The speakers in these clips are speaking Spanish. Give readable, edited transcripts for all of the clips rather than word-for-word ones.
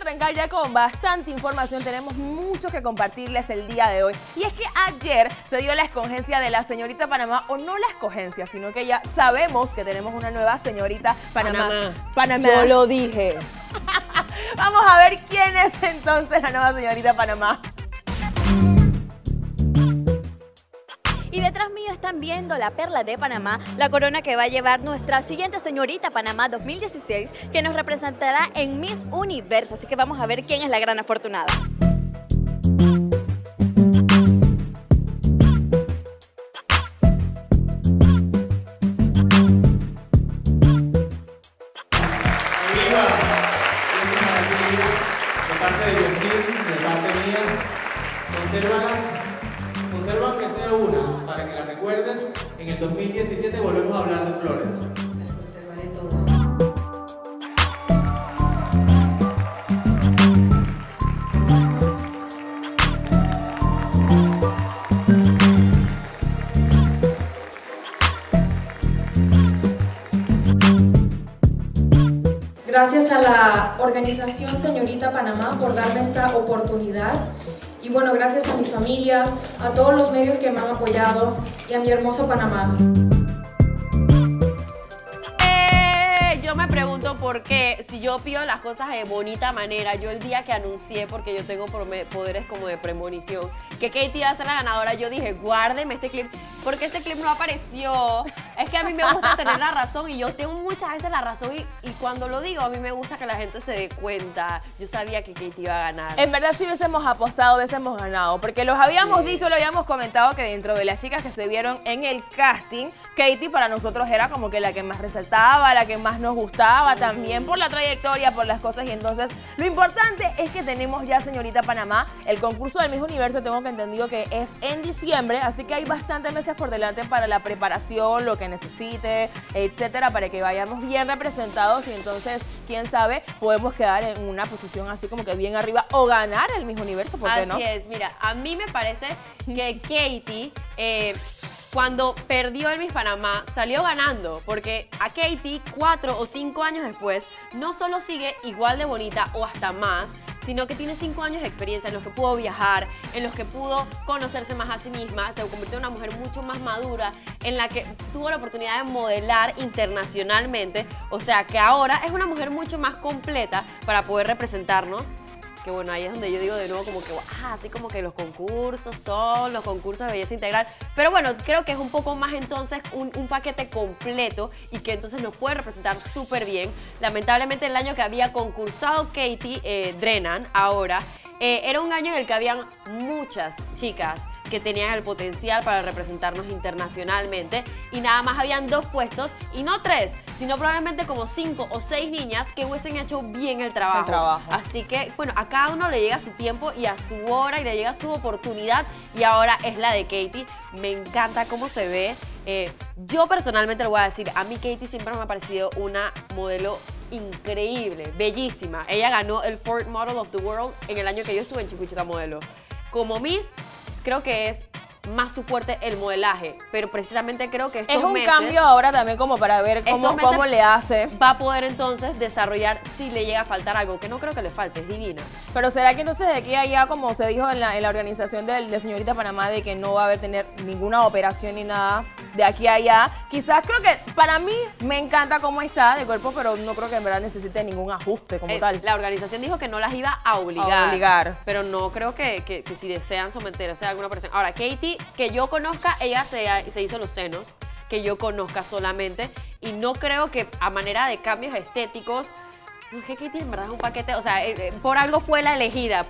arrancar ya con bastante información. Tenemos mucho que compartirles el día de hoy. Y es que ayer se dio la escogencia de la señorita Panamá, o no la escogencia, sino que ya sabemos que tenemos una nueva señorita Panamá. Yo lo dije. Vamos a ver quién es entonces la nueva señorita Panamá. Y detrás mío están viendo la perla de Panamá, la corona que va a llevar nuestra siguiente señorita Panamá 2016, que nos representará en Miss Universo. Así que vamos a ver quién es la gran afortunada. De parte de Justin, de parte mía, conserva aunque sea una, para que la recuerdes. En el 2017 volvemos a hablar de flores. Las conservaré todas. Gracias a la organización Señorita Panamá por darme esta oportunidad. Y bueno, gracias a mi familia, a todos los medios que me han apoyado y a mi hermoso Panamá. Yo me pregunto por qué, si yo pido las cosas de bonita manera, yo el día que anuncié, porque yo tengo poderes como de premonición, que Katie iba a ser la ganadora, yo dije, guárdeme este clip, porque este clip no apareció. Es que a mí me gusta tener la razón y yo tengo muchas veces la razón y cuando lo digo, a mí me gusta que la gente se dé cuenta. Yo sabía que Katie iba a ganar. En verdad, si hubiésemos apostado, hubiésemos ganado, porque los habíamos dicho, lo habíamos comentado, que dentro de las chicas que se vieron en el casting, Katie para nosotros era como que la que más resaltaba, la que más nos gustaba, también por la trayectoria, por las cosas. Y entonces, lo importante es que tenemos ya señorita Panamá. El concurso del Miss Universo tengo que entendido que es en diciembre, así que hay bastantes meses por delante para la preparación, lo que necesite, etcétera, para que vayamos bien representados y entonces, quién sabe, podemos quedar en una posición así como que bien arriba o ganar el Miss Universo, ¿por qué no? Así es, mira, a mí me parece que Katie, cuando perdió el Miss Panamá, salió ganando, porque a Katie, 4 o 5 años después, no solo sigue igual de bonita o hasta más, sino que tiene 5 años de experiencia en los que pudo viajar, en los que pudo conocerse más a sí misma, se convirtió en una mujer mucho más madura, en la que tuvo la oportunidad de modelar internacionalmente, o sea que ahora es una mujer mucho más completa para poder representarnos. Que bueno, ahí es donde yo digo de nuevo como que, así como que los concursos son los concursos de belleza integral. Pero bueno, creo que es un poco más entonces un paquete completo y que entonces nos puede representar súper bien. Lamentablemente el año que había concursado Katie Drennan, ahora, era un año en el que habían muchas chicas que tenían el potencial para representarnos internacionalmente y nada más habían 2 puestos y no 3, sino probablemente como 5 o 6 niñas que hubiesen hecho bien el trabajo. Así que, bueno, a cada uno le llega su tiempo y a su hora y le llega su oportunidad y ahora es la de Katie. Me encanta cómo se ve. Yo personalmente lo voy a decir, a mí Katie siempre me ha parecido una modelo increíble, bellísima. Ella ganó el Ford Model of the World en el año que yo estuve en Chico y Chica Modelo. Como Miss, creo que es más su fuerte el modelaje, pero precisamente creo que estos meses... Es un cambio ahora también como para ver cómo le hace. Va a poder entonces desarrollar si le llega a faltar algo, que no creo que le falte, es divina. Pero ¿será que entonces de aquí a allá, como se dijo en la organización de señorita Panamá, de que no va a haber tener ninguna operación ni nada de aquí a allá? Quizás creo que para mí me encanta cómo está de cuerpo, pero no creo que en verdad necesite ningún ajuste como tal. La organización dijo que no las iba a obligar. Pero no creo que si desean someterse a alguna operación. Ahora, Katie, que yo conozca, ella se hizo los senos, que yo conozca solamente, y no creo que a manera de cambios estéticos, no, que Katie en verdad es un paquete, o sea, por algo fue la elegida,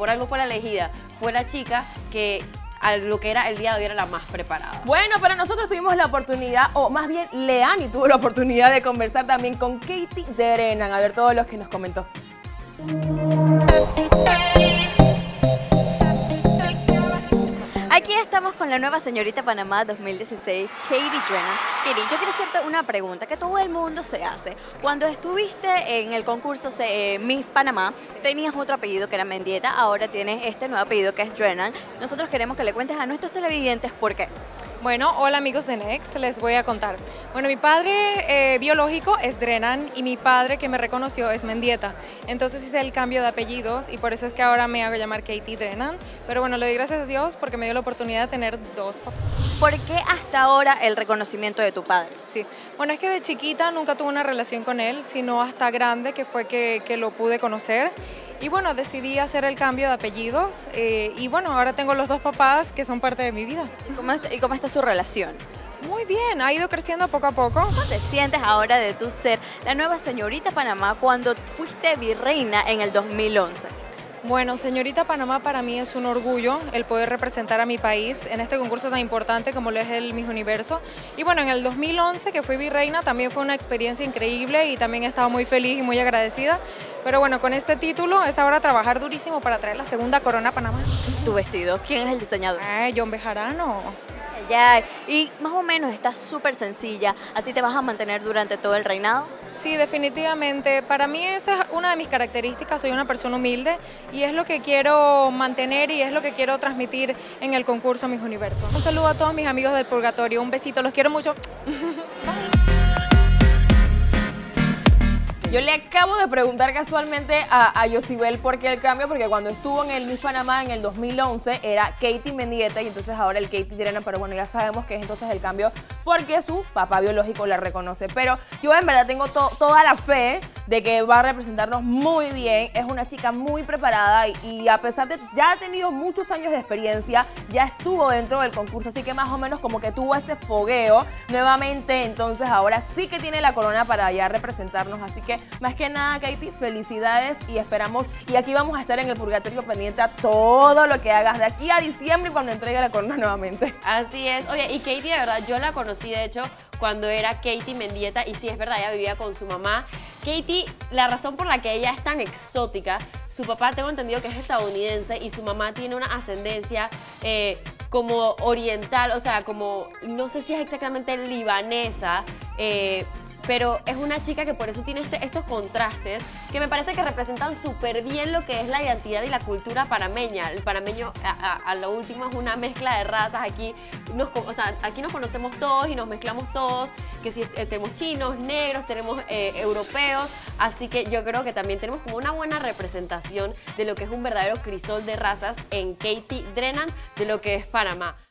fue la chica que a lo que era el día de hoy era la más preparada. Bueno, pero nosotros tuvimos la oportunidad, o más bien Leani tuvo la oportunidad de conversar también con Katie Drennan, a ver todos los que nos comentó. Aquí estamos con la nueva señorita Panamá 2016, Katie Drennan. Katie, yo quiero hacerte una pregunta que todo el mundo se hace. Cuando estuviste en el concurso Miss Panamá, tenías otro apellido que era Mendieta, ahora tienes este nuevo apellido que es Drennan. Nosotros queremos que le cuentes a nuestros televidentes por qué. Bueno, hola amigos de Next, les voy a contar. Bueno, mi padre biológico es Drenan y mi padre que me reconoció es Mendieta. Entonces hice el cambio de apellidos y por eso es que ahora me hago llamar Katie Drenan. Pero bueno, le doy gracias a Dios porque me dio la oportunidad de tener dos papás. ¿Por qué hasta ahora el reconocimiento de tu padre? Sí, bueno, es que de chiquita nunca tuve una relación con él, sino hasta grande que fue que lo pude conocer. Y bueno, decidí hacer el cambio de apellidos y bueno, ahora tengo los dos papás que son parte de mi vida. ¿Y cómo está su relación? Muy bien, ha ido creciendo poco a poco. ¿Cómo te sientes ahora de tú ser la nueva señorita Panamá cuando fuiste virreina en el 2011? Bueno, señorita Panamá para mí es un orgullo el poder representar a mi país en este concurso tan importante como lo es el Miss Universo. Y bueno, en el 2011 que fui virreina también fue una experiencia increíble y también estaba muy feliz y muy agradecida. Pero bueno, con este título es ahora trabajar durísimo para traer la segunda corona a Panamá. Tu vestido, ¿quién es el diseñador? John Bejarano. Ya, y más o menos está súper sencilla, ¿así te vas a mantener durante todo el reinado? Sí, definitivamente. Para mí esa es una de mis características, soy una persona humilde y es lo que quiero mantener y es lo que quiero transmitir en el concurso Miss Universo. Un saludo a todos mis amigos del Purgatorio, un besito, los quiero mucho. Yo le acabo de preguntar casualmente a Yosibel por qué el cambio, porque cuando estuvo en el Miss Panamá en el 2011 era Katie Mendieta y entonces ahora el Katie Drenan, pero bueno, ya sabemos que es entonces el cambio porque su papá biológico la reconoce. Pero yo en verdad tengo toda la fe de que va a representarnos muy bien, es una chica muy preparada y a pesar de ya ha tenido muchos años de experiencia, ya estuvo dentro del concurso, así que más o menos como que tuvo ese fogueo nuevamente, entonces ahora sí que tiene la corona para ya representarnos, así que más que nada, Katie, felicidades y esperamos, y aquí vamos a estar en el Purgatorio pendiente a todo lo que hagas de aquí a diciembre y cuando entregue la corona nuevamente. Así es. Oye, y Katie, de verdad, yo la conocí, de hecho, cuando era Katie Mendieta, y sí, es verdad, ella vivía con su mamá. Katie, la razón por la que ella es tan exótica, su papá tengo entendido que es estadounidense y su mamá tiene una ascendencia como oriental, o sea, como, no sé si es exactamente libanesa, pero es una chica que por eso tiene estos contrastes que me parece que representan súper bien lo que es la identidad y la cultura panameña. El panameño, a lo último, es una mezcla de razas. Aquí aquí nos conocemos todos y nos mezclamos todos, que si tenemos chinos, negros, tenemos europeos, así que yo creo que también tenemos como una buena representación de lo que es un verdadero crisol de razas en Katie Drenan, de lo que es Panamá.